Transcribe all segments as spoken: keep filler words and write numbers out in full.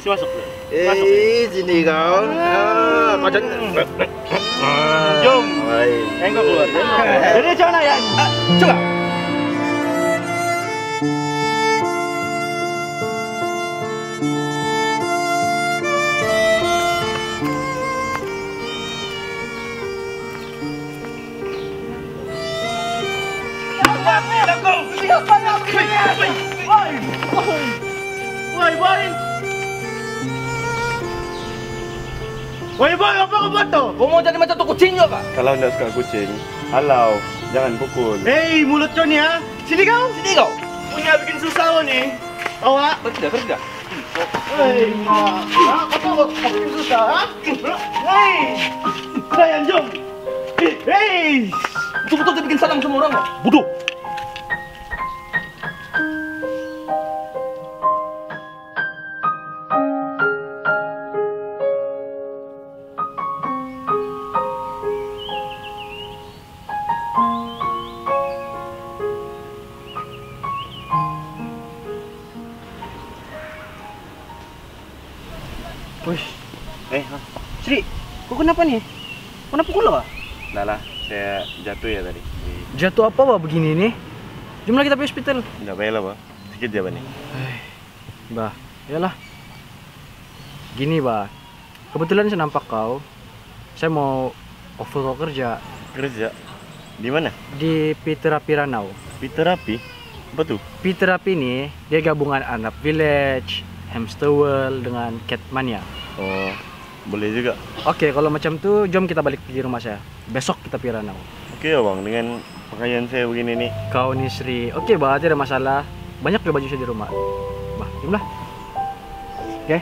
masuk. Eh, sini kau. Ah, kau jangan. Jom. Baik. Engkau keluar. Jadi macam mana ya? Coba. Siapa nak kalian? Woi, woi, woi. Woi, boy, apa kau buat tu? Kau mau jadi macam tu kucing juga? Kalau tidak suka kucing, halau, jangan pukul. Hei, mulut kau ni ha? Sini kau. Sini kau. Punya bikin susah kau ni. Awak. Kerja, kerja. Hei, mak. Ha, kau tahu bikin susah ha? Hei, sayang jom. Hei, Betul-betul dia bikin salam semua orang kau. bodoh. Wih, Eh, ha. Sri, kau kenapa nih? Kau kenapa pukul apa? Dah lah, saya jatuh ya tadi. Jatuh apa bah begini nih? Jumlah kita pergi hospital. Tidak payah lah, Pak. Sikit je, Pak ni. Bah, iyalah. Gini bah, kebetulan saya nampak kau. Saya mau offer kau kerja Kerja? Di mana? di Piterapi Ranau. Piterapi? Apa tu? Piterapi ini dia gabungan anak village, hamster world dengan catmania. Oh, boleh juga. Oke, kalau macam tu, jom kita balik pergi rumah saya. Besok kita pergi Ranau. Oke ya, Bang. Dengan pakaian saya begini nih. Kau nih Sri, oke bah, tidak ada masalah. Banyak juga baju saya di rumah. Bah, jomlah. Oke.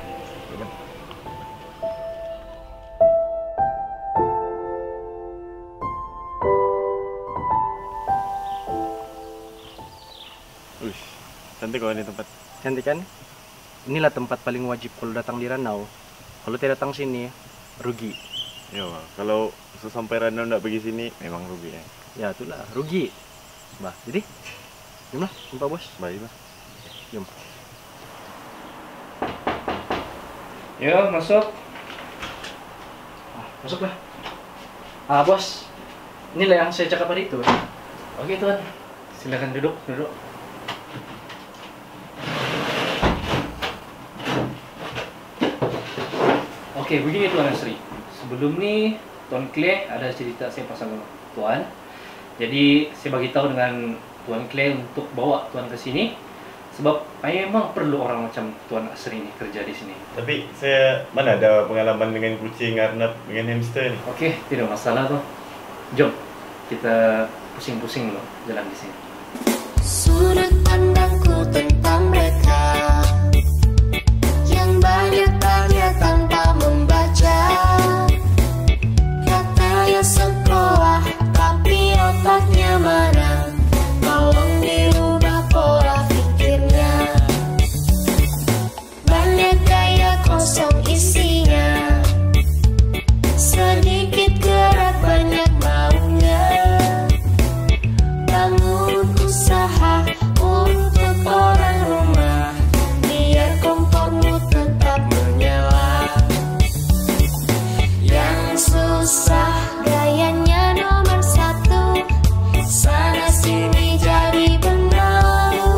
Uish, cantik kau ini tempat. Cantik kan? Inilah tempat paling wajib kalau datang di Ranau. Kalau tidak datang sini, rugi. Ya, Bang. Kalau sesampai Ranau tidak pergi sini, memang rugi ya. Ya, itulah rugi. Bah, jadi jomlah, jumpa bos. Baik, Bang. Jom. Ya, masuk. Ah, masuklah. Ah, bos. Inilah yang saya cakap tadi itu. Oke, Tuan. Silakan duduk, duduk. Oke, begini Tuan Asri. Sebelum ni Tuan Clay ada cerita saya pasal Tuan. Jadi saya bagi tahu dengan Tuan Clay untuk bawa Tuan ke sini sebab memang perlu orang macam Tuan Asri ni kerja di sini. Tapi saya mana ada pengalaman dengan kucing, arnab, dengan hamster ni. Oke, tidak masalah tuh. Jom kita pusing-pusing dulu jalan di sini. Sudut pandangku tentang mereka yang banyak tanya tanpa membaca. Katanya sekolah tapi otaknya mana? Tolong dirubah pola pikirnya. Banyak gaya kosong isinya, sedikit gerak banyak maunya. Bangun usaha untuk orang rumah, biar kompormu tetap menyala. Yang susah gayanya nomor satu, sana sini jadi benalu.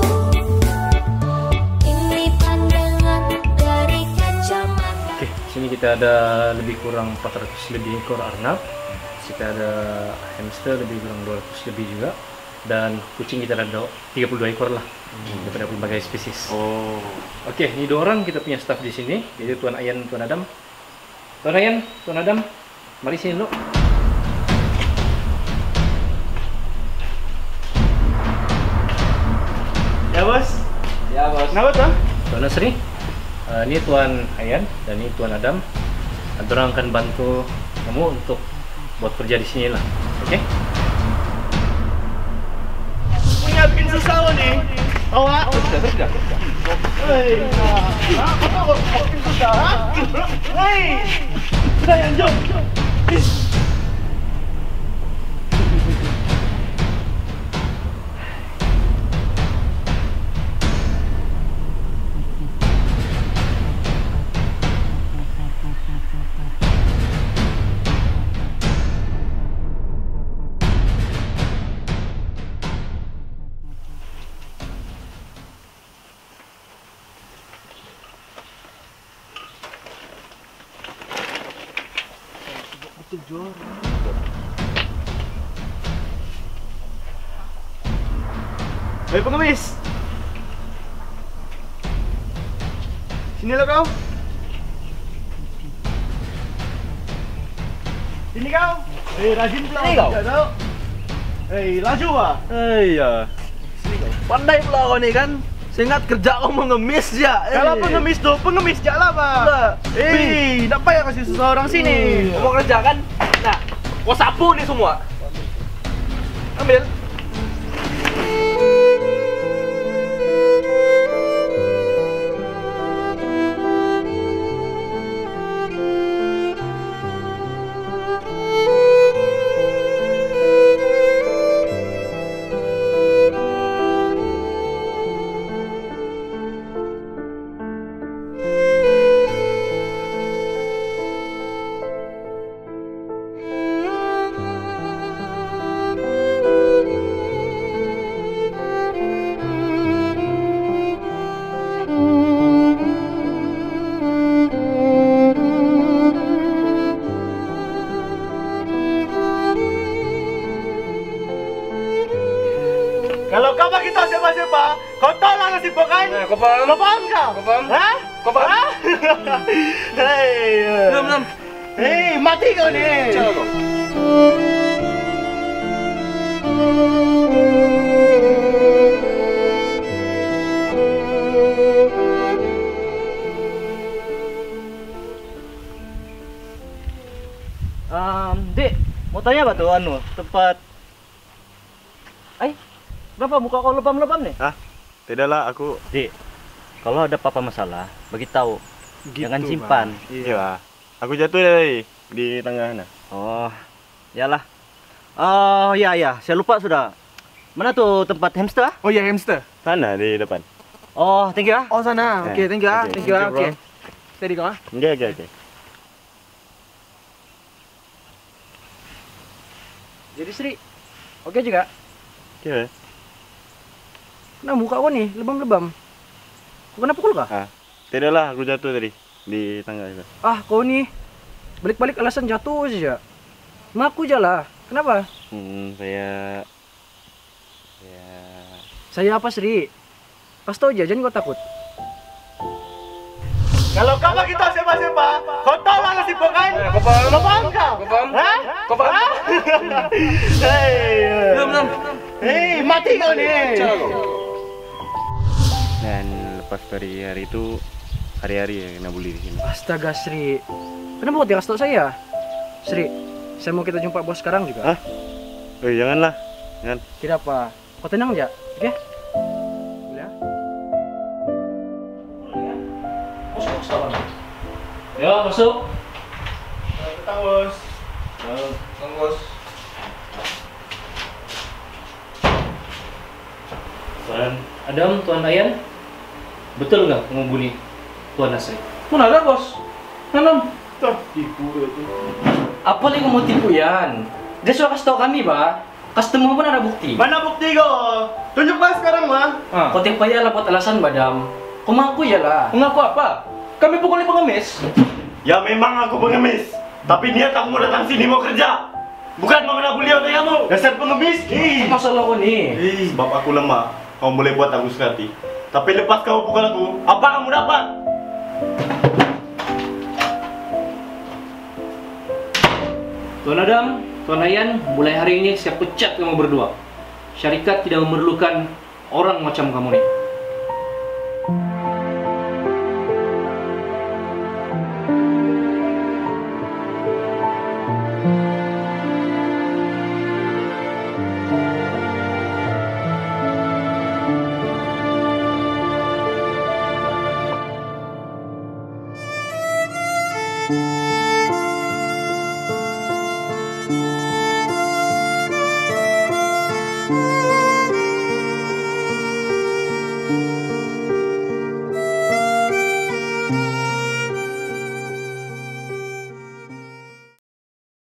Ini pandangan dari kacamata. Oke, sini kita ada lebih kurang empat ratus lebih ekor arnab. Kita ada hamster lebih kurang dua ratus lebih juga. Dan kucing kita ada tiga puluh dua ekor lah, hmm. daripada berbagai spesies. Oh. Oke, ini dua orang kita punya staff di sini, yaitu Tuan Ayan, Tuan Adam. Tuan Ayan, Tuan Adam, mari sini dulu. Ya bos. Ya bos. Kenapa tuh? Tuan Asri, uh, ini Tuan Ayan dan ini Tuan Adam. Nanti orang akan bantu kamu untuk buat kerja di sini lah, oke? Punya bikin susah kau ni. Awak. Kerja, kerja, kerja. Hei, mak. Ha, kau tahu bikin susah ha? Hei, sayang jom. Itu juara. Hei pengemis, sinilah kau. Sini kau. Hei rajin pula. Sini kau. Tak tahu. Hei laju ah. Eh ya. Pandai pula kau ni kan. Saya ingat kerja kau mengemis ya. Kalau pengemis tu, pengemis je lah bang. Hei, tak payah kasih susah orang sini. Kau mau kerja kan? Nah, kau sapu ni semua. Ambil. Kalau kau bagi tahu siapa-siapa, kau tahu lah nasib kau kan? Nah, kau faham? Kau faham kau? Kau faham? Hah? Kau faham? Hah? Hei, Belum, belum. hei, mati kau ni. Cara kau. Um, Dek, mau tanya apa tuh anu tempat? Eh, kenapa muka kau lebam-lebam nih? Hah? Tidaklah aku. Dik, kalau ada apa-apa masalah, bagi tahu. Jangan simpan. Iya. Aku jatuh dari di tengah sana. Oh, yalah. Oh, ya ya, saya lupa sudah. Mana tuh tempat hamster? Oh ya hamster. Sana di depan. Oh, thank you ah. Oh sana. Oke, thank you ah. Oke, Thank you ah. thank you, Oke. Steady kau ah. Oke oke oke. Jadi Sri, oke juga. Oke. Nah muka kau nih lebam-lebam. Kau kena pukul kah? Ah, tidaklah aku jatuh tadi di tangga itu. Ah kau nih balik-balik alasan jatuh saja. Ngaku aja lah. Kenapa? Hmm, saya ya Saya apa Sri? Kasih tau aja, jangan kau takut. Kalau kau bagi tahu siapa-siapa, kau tahu lah nasib kau kan? Kau faham? Kau faham kau? Kau faham? Hah? Kau faham? Hah? Hei, Belum, belum. hei, mati kau ni. Cara kau. dan lepas dari hari itu hari-hari ya kena bully di sini. Astaga Sri, kenapa kau tidak kasih tau saya? Sri, saya mau kita jumpa bos sekarang juga. Hah? Eh janganlah. Jangan. Tidak apa, kau tenang aja, oke? Boleh ya? Masuk, masuk. Ya, masuk. Kita bos. Bang bos. Tuan Adam, Tuan Ayan, betul nggak menghubungi Tuan Nasri? Mana ada bos? Nanam. Tuh, tipu itu. Apa lagi mau tipu Yan? Dia sudah kasih tahu kami, Pak. Customer pun ada bukti. Mana bukti kau? Tunjukkan sekarang mah. Ah. Kau tiap payah lah buat alasan, Badam. Kau mengaku ya lah. Mengaku apa? Kami pukuli pengemis. Ya memang aku pengemis, tapi niat aku mau datang sini mau kerja, bukan mau kena bully oleh kamu. Dasar pengemis. Ih. Masalah kau nih. Ih, sebab aku lemah, kamu boleh buat aku sekati. Tapi lepas kau pukul aku, apa kamu dapat? Tuan Adam, Tuan Ayan, mulai hari ini saya pecat kamu berdua. Syarikat tidak memerlukan orang macam kamu nih.